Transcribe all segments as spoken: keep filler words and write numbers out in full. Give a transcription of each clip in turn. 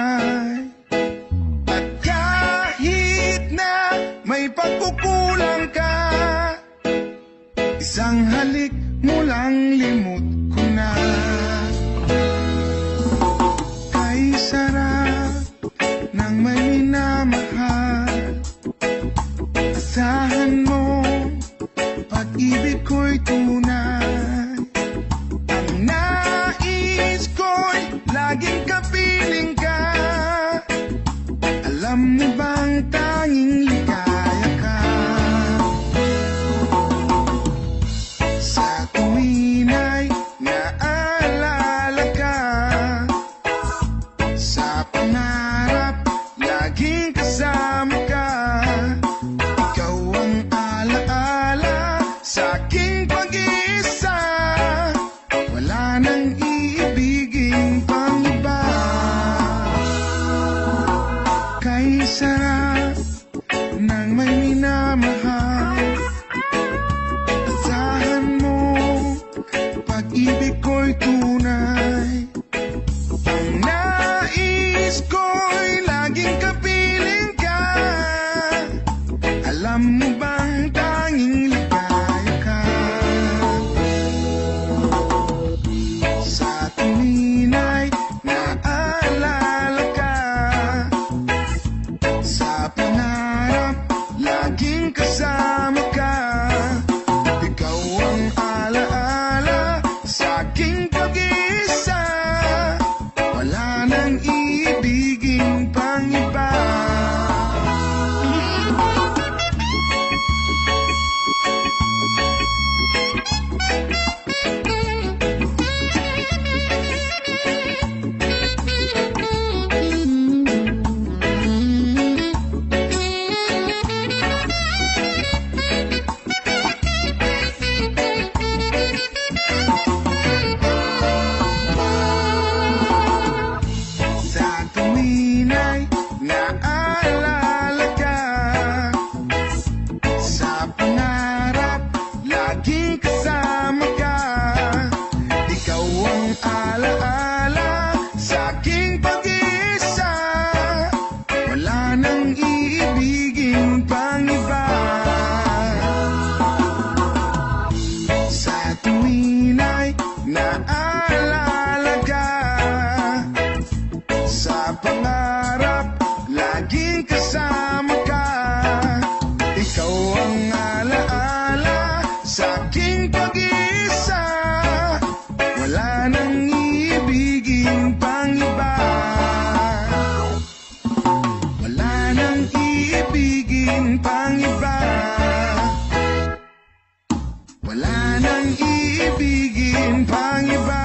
buhay. At kahit na may pagkukulang ka, isang halik mo lang limot ko na. Kay sarap ng may minamahal, asahan mo pag-ibig ko'y tunay. Ang nais ko'y laging kapiling ka. Alam mo bang tanging ligaya ka? Sa tuwin ay naalala ka, sa pangarap laging kasama ka. Ikaw ang alaala sa aking pag-iisa, wala nang iibigin pang iba. Kay sarap ng may minamahal, asahan mo pag-ibig ko'y tunay. Ang nais ko'y laging kapiling ka. Alam mo bang tanging ligaya ka? Sa tuwin ay naalala ka, sa pangarap laging kasama ka. Ikaw ang alaala sa aking pag-iisa, wala nang iibigin pang iba. Sa tuwin ay naalala ka, sa pangarap laging kasama ka. Ikaw ang alaala sa aking pag-iisa, wala nang iibigin pang iba. Sa tuwin ay naalala ka, sa pangarap laging kasama ka. Ikaw ang alaala sa aking pag-iisa, wala nang iibigin pang iba. Wala nang iibigin pang iba. Wala nang iibigin pang iba.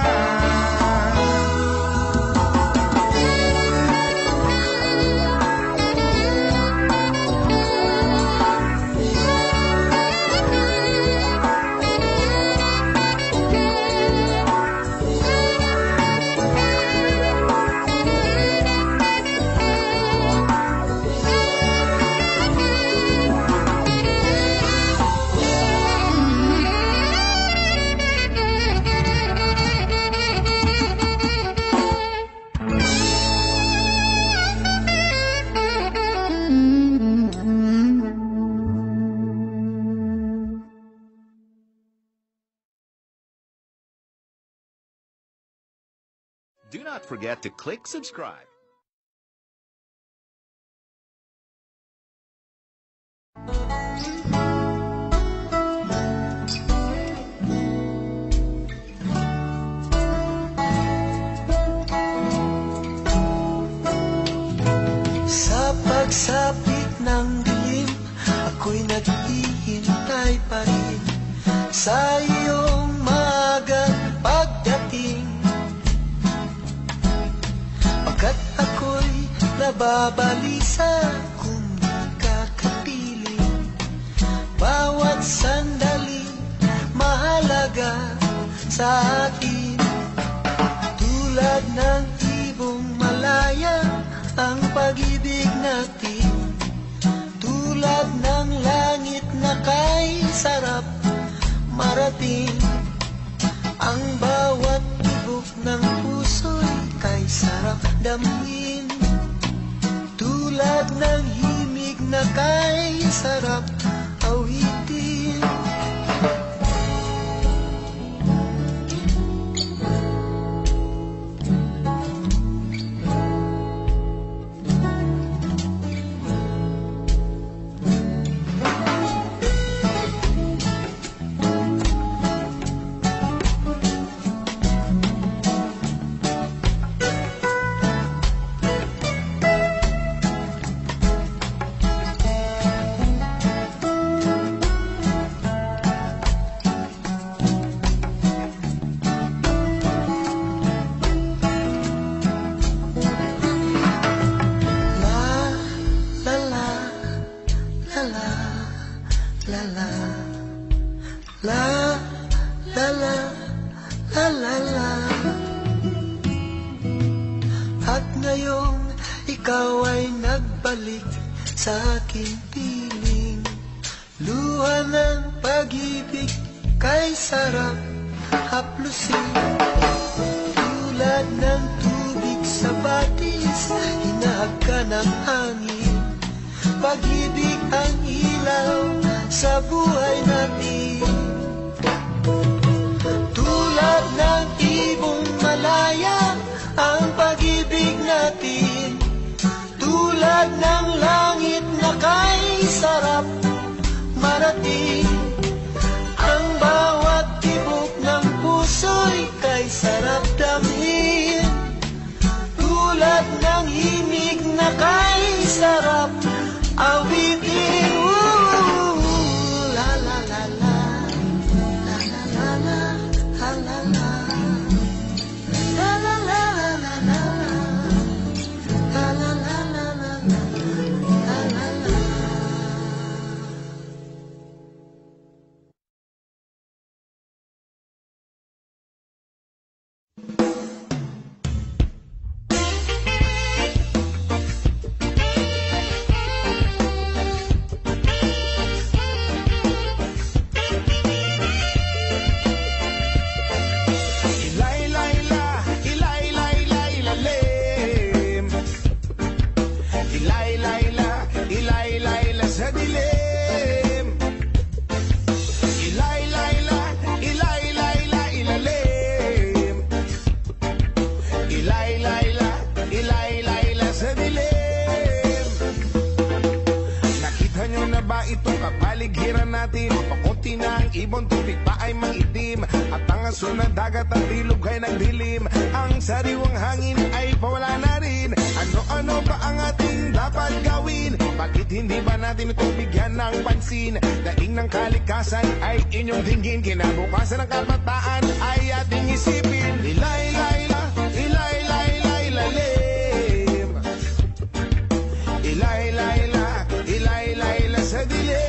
Do not forget to click subscribe. Sa pagsapit ng dilim, ako'y naghihintay pa rin sa iyong maagang pagdating. Pagkat ako'y nababalisa kung di ka kapiling. Bawat sandali mahalaga sa akin. Tulad ng ibong malaya ang pag-ibig natin. Tulad ng langit na kay sarap marating. Ang bawat tibok ng puso'y kay sarap damuin. sarap awitin. La la la la la la la la. At ngayong ikaw ay nagbalik sa aking piling, luha ng pag-ibig kay sarap haplusin. Tulad ng tubig sa batis, hinahag ng hangin, pag-ibig ang ilaw sa buhay natin. Tulad ng ibong malaya ang pag-ibig natin, tulad ng langit na kay sarap marating. Ang bawat tibok ng puso'y kay sarap damhin, tulad ng himig na kay sarap awitin. Kapaligiran natin, pakunti na ang ibon, tubig pa ay maitim, at ang aso na dagat at ilog ay nagdilim. Ang sariwang hangin ay pawala na rin. Ano-ano ba ang ating dapat gawin? Bakit hindi ba natin ito bigyan ng pansin? Daing ng kalikasan ay inyong dinggin, kinabukasan ng kabataan ay ating isipin. Ilay, layla, ilay, layla, ilalim. Ilay, layla, ilay, layla sa dilim.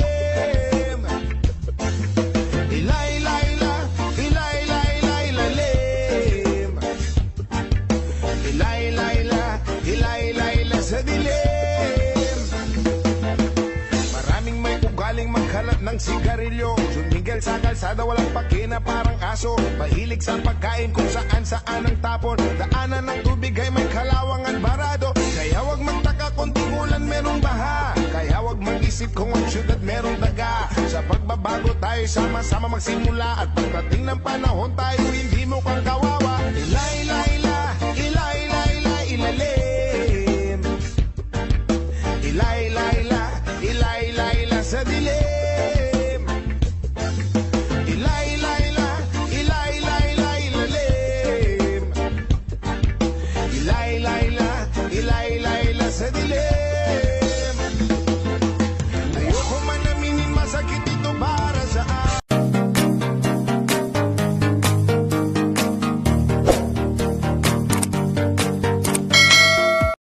Sa dilim, maraming may ugaling magkalat ng sigarilyo, sumigil sa kalsada walang pakina parang aso, mahilig sa pagkain kung saan saan ang tapon, daanan ng tubig ay may kalawang at barado. Kaya wag magtaka kung tingulan merong baha, kaya wag mag-isip kung ang syudad merong daga. Sa pagbabago tayo sama-sama magsimula, at pagdating ng panahon tayo hindi mo kang kawawa. Ilay, layla, ilay, layla, ilalim. Ilay, layla, ilay, layla sa dilim. Ilay, layla, ilay, layla, ilalim. Ilay, layla, ilay, layla sa dilim.